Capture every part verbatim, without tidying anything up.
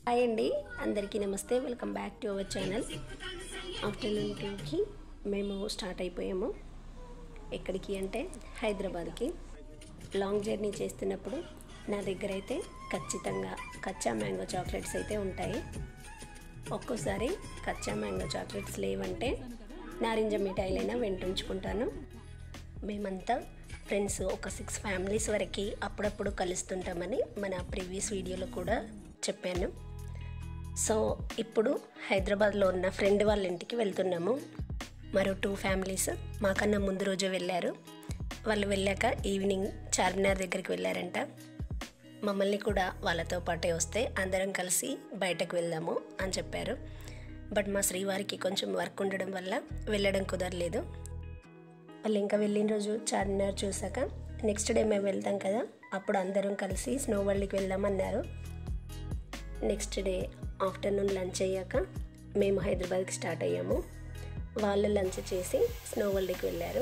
Hi అండి, అందరికీ నమస్తే. Welcome back to our channel. Afternoon టూకి మేము స్టార్ట్ అయిపోయాము. ఎక్కడికి అంటే హైదరాబాద్కి. లాంగ్ జర్నీ చేస్తున్నప్పుడు నా దగ్గర అయితే ఖచ్చితంగా కచ్చా మ్యాంగో చాక్లెట్స్ అయితే ఉంటాయి. ఒక్కోసారి కచ్చా మ్యాంగో చాక్లెట్స్ లేవంటే నారింజ మిఠాయిలైనా వెంటుంచుకుంటాను. మేమంతా ఫ్రెండ్స్ ఒక సిక్స్ ఫ్యామిలీస్ వరకు అప్పుడప్పుడు కలుస్తుంటామని మన ప్రీవియస్ వీడియోలో కూడా చెప్పాను. సో ఇప్పుడు హైదరాబాద్లో ఉన్న ఫ్రెండ్ వాళ్ళ ఇంటికి వెళ్తున్నాము. మరో టూ ఫ్యామిలీస్ మాకన్నా ముందు రోజే వెళ్ళారు. వాళ్ళు వెళ్ళాక ఈవినింగ్ చార్మినార్ దగ్గరికి వెళ్ళారంట. మమ్మల్ని కూడా వాళ్ళతో పాటే వస్తే అందరం కలిసి బయటకు వెళ్దాము అని చెప్పారు. బట్ మా శ్రీవారికి కొంచెం వర్క్ ఉండడం వల్ల వెళ్ళడం కుదరలేదు. వాళ్ళు ఇంకా వెళ్ళిన రోజు చార్మినార్ చూసాక నెక్స్ట్ డే మేము వెళ్తాం కదా, అప్పుడు అందరం కలిసి స్నో వరల్డ్కి వెళ్దామన్నారు. నెక్స్ట్ డే ఆఫ్టర్నూన్ లంచ్ అయ్యాక మేము హైదరాబాద్కి స్టార్ట్ అయ్యాము. వాళ్ళు లంచ్ చేసి స్నో వరల్డ్కి వెళ్ళారు.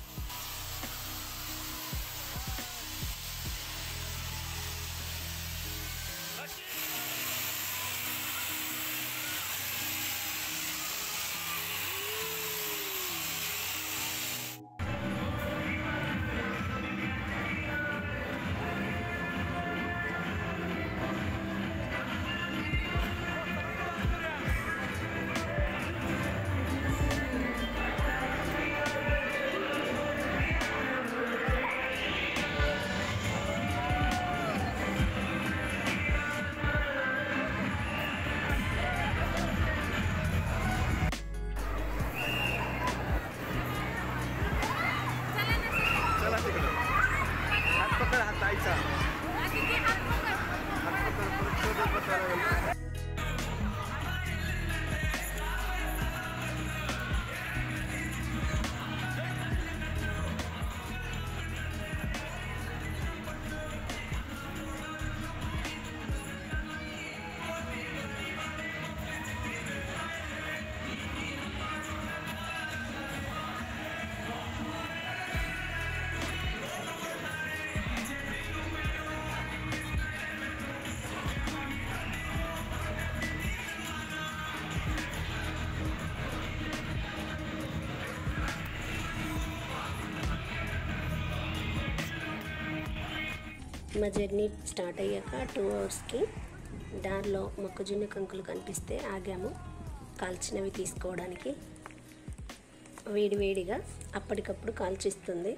మా జర్నీ స్టార్ట్ అయ్యాక టూ అవర్స్కి దారిలో మొక్కజొన్న కంకులు కనిపిస్తే ఆగాము కాల్చినవి తీసుకోవడానికి. వేడి వేడిగా అప్పటికప్పుడు కాల్చిస్తుంది.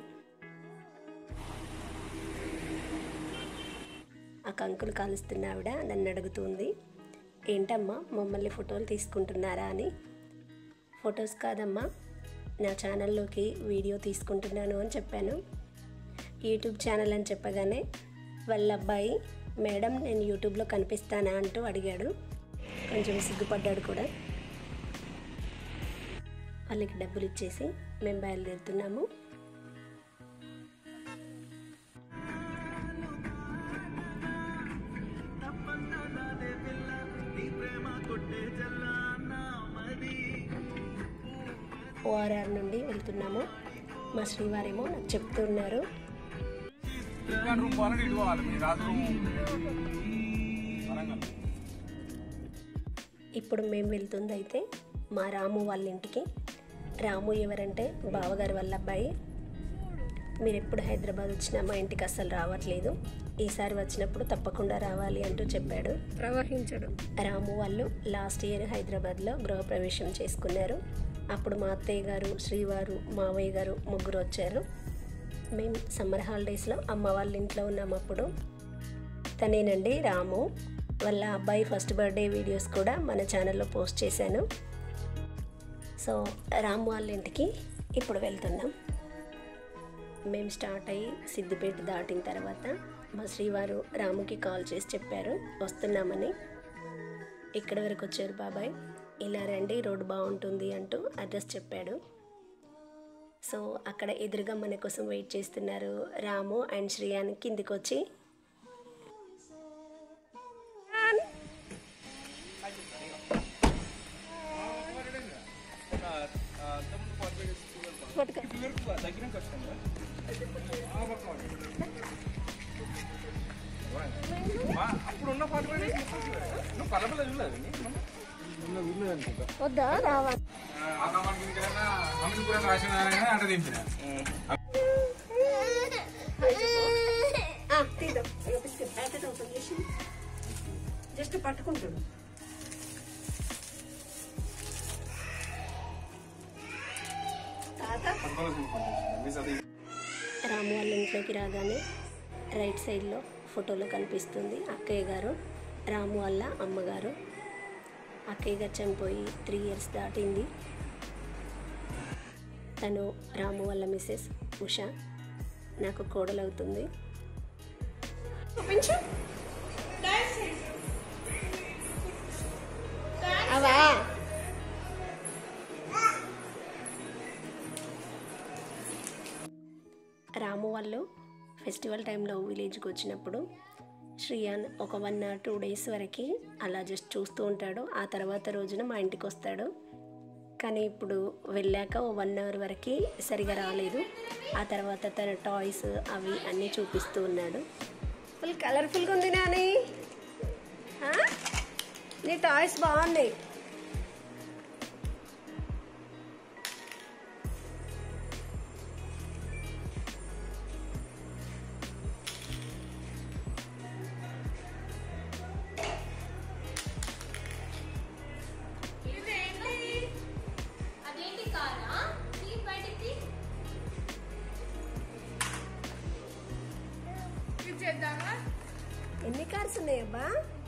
ఆ కంకులు కాలుస్తున్న ఆవిడ నన్ను అడుగుతుంది, ఏంటమ్మా మమ్మల్ని ఫోటోలు తీసుకుంటున్నారా అని. ఫొటోస్ కాదమ్మా, నా ఛానల్లోకి వీడియో తీసుకుంటున్నాను అని చెప్పాను. యూట్యూబ్ ఛానల్ అని చెప్పగానే వాళ్ళ అబ్బాయి, మేడం నేను యూట్యూబ్లో కనిపిస్తానా అంటూ అడిగాడు. కొంచెం సిగ్గుపడ్డాడు కూడా. వాళ్ళకి డబ్బులు ఇచ్చేసి మేము బయలుదేరుతున్నాము. ఓఆర్ఆర్ నుండి వెళ్తున్నాము. మా శ్రీవారేమో నాకు చెప్తున్నారు, ఇప్పుడు మేము వెళ్తుంది అయితే మా రాము వాళ్ళ ఇంటికి. రాము ఎవరంటే బావగారు వాళ్ళ అబ్బాయి. మీరు ఎప్పుడు హైదరాబాద్ వచ్చినా మా ఇంటికి అస్సలు రావట్లేదు, ఈసారి వచ్చినప్పుడు తప్పకుండా రావాలి అంటూ చెప్పాడు. ప్రవహించడు. రాము వాళ్ళు లాస్ట్ ఇయర్ హైదరాబాద్లో గృహప్రవేశం చేసుకున్నారు. అప్పుడు మా అత్తయ్య గారు, శ్రీవారు, మావయ్య గారు ముగ్గురు వచ్చారు. మేము సమ్మర్ హాలిడేస్లో అమ్మ వాళ్ళ ఇంట్లో ఉన్నాము. అప్పుడు తనేనండి రాము. వాళ్ళ అబ్బాయి ఫస్ట్ బర్త్డే వీడియోస్ కూడా మన ఛానల్లో పోస్ట్ చేశాను. సో రాము వాళ్ళ ఇంటికి ఇప్పుడు వెళ్తున్నాం. మేము స్టార్ట్ అయ్యి సిద్దిపేట దాటిన తర్వాత మా శ్రీవారు రాముకి కాల్ చేసి చెప్పారు వస్తున్నామని. ఇక్కడ వరకు వచ్చారు బాబాయ్, ఇలా రండి రోడ్డు బాగుంటుంది అంటూ అడ్రస్ చెప్పాడు. సో అక్కడ ఎదురుగా మన కోసం వెయిట్ చేస్తున్నారు రాము అండ్ శ్రీయాన్. కిందికి వచ్చి వద్దా రావాలి జస్ట్ పట్టుకుంటాడు. రాము వాళ్ళ ఇంట్లోకి రాగానే రైట్ సైడ్లో ఫోటోలో కనిపిస్తుంది అక్కయ్య గారు, రాము వాళ్ళ అమ్మగారు. అక్కయ్య గారు చనిపోయి త్రీ ఇయర్స్ దాటింది. తను రాము వాళ్ళ మిస్సెస్ ఉష, నాకు కోడలవుతుంది. అవా రాము వాళ్ళు ఫెస్టివల్ టైంలో విలేజ్కి వచ్చినప్పుడు శ్రీయాన్ ఒక వన్ ఆర్ టూ డేస్ వరకు అలా జస్ట్ చూస్తూ ఉంటాడు. ఆ తర్వాత రోజున మా ఇంటికి వస్తాడు. కానీ ఇప్పుడు వెళ్ళాక ఓ వన్ అవర్ వరకు సరిగా రాలేదు. ఆ తర్వాత తన టాయ్స్ అవి అన్నీ చూపిస్తూ ఉన్నాడు. ఫుల్ కలర్ఫుల్గా ఉంది నాని, నీ టాయ్స్ బాగున్నాయి. ఎన్ని కార్స్ ఉన్నాయబ్బా?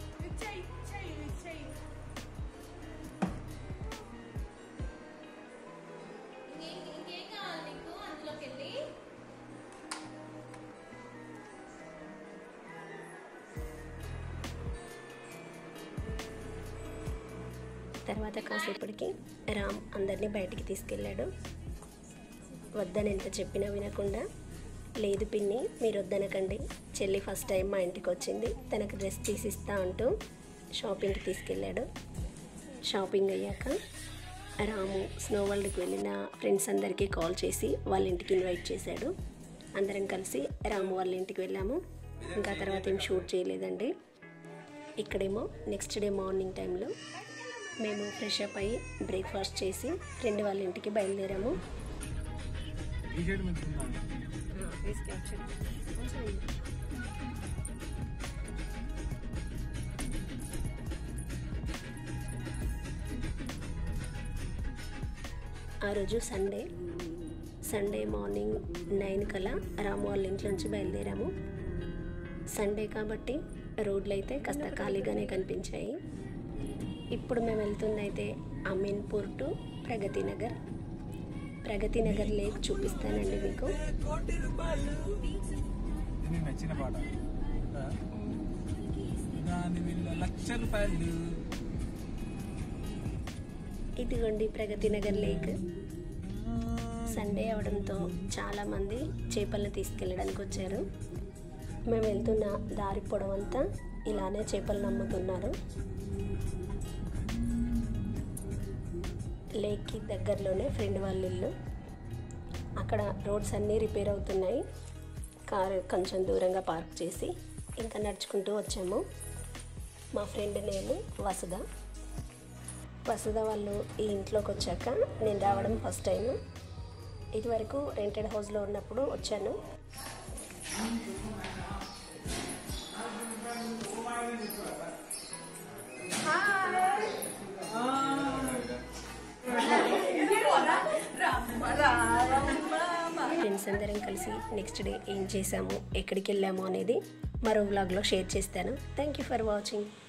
తర్వాత కాసేపటికి రామ్ అందరినీ బయటికి తీసుకెళ్ళాడు. వద్దని ఎంత చెప్పినా వినకుండా, లేదు పిన్ని మీరు వద్దనకండి, చెల్లి ఫస్ట్ టైం మా ఇంటికి వచ్చింది, తనకు డ్రెస్ తీసిస్తా అంటూ షాపింగ్కి తీసుకెళ్ళాడు. షాపింగ్ అయ్యాక రాము స్నో వరల్డ్కి వెళ్ళిన ఫ్రెండ్స్ అందరికీ కాల్ చేసి వాళ్ళ ఇంటికి ఇన్వైట్ చేశాడు. అందరం కలిసి రాము వాళ్ళ ఇంటికి వెళ్ళాము. ఇంకా తర్వాత ఏం షూట్ చేయలేదండి. ఇక్కడేమో నెక్స్ట్ డే మార్నింగ్ టైంలో మేము ఫ్రెష్ అప్ అయ్యి బ్రేక్ఫాస్ట్ చేసి ఫ్రెండ్ వాళ్ళ ఇంటికి బయలుదేరాము. ఆ రోజు సండే సండే మార్నింగ్ నైన్ కల్లా రాము వాళ్ళ ఇంట్లో నుంచి బయలుదేరాము. సండే కాబట్టి రోడ్లు అయితే కాస్త ఖాళీగానే కనిపించాయి. ఇప్పుడు మేము వెళ్తుంది అయితే అమీన్పూర్ టు ప్రగతి నగర్. ప్రగతి నగర్ లేక్ చూపిస్తానండి మీకు. ఇదిగోండి ప్రగతి నగర్ లేక్. సండే అవడంతో చాలామంది చేపలను తీసుకెళ్ళడానికి వచ్చారు. మేము వెళ్తున్న దారి పొడవంతా ఇలానే చేపలను అమ్ముతున్నారు. లేక్కి దగ్గరలోనే ఫ్రెండ్ వాళ్ళ ఇల్లు. అక్కడ రోడ్స్ అన్నీ రిపేర్ అవుతున్నాయి. కారు కొంచెం దూరంగా పార్క్ చేసి ఇంకా నడుచుకుంటూ వచ్చాము. మా ఫ్రెండ్ నేమ్ వసుధ. వసుధ వాళ్ళు ఈ ఇంట్లోకి వచ్చాక నేను రావడం ఫస్ట్ టైం. ఇదివరకు రెంటెడ్ హౌస్లో ఉన్నప్పుడు వచ్చాను. ఫ్రెండ్స్ అందరం కలిసి నెక్స్ట్ డే ఏం చేసాము, ఎక్కడికి వెళ్ళాము అనేది మరో వ్లాగ్లో షేర్ చేస్తాను. Thank you for watching.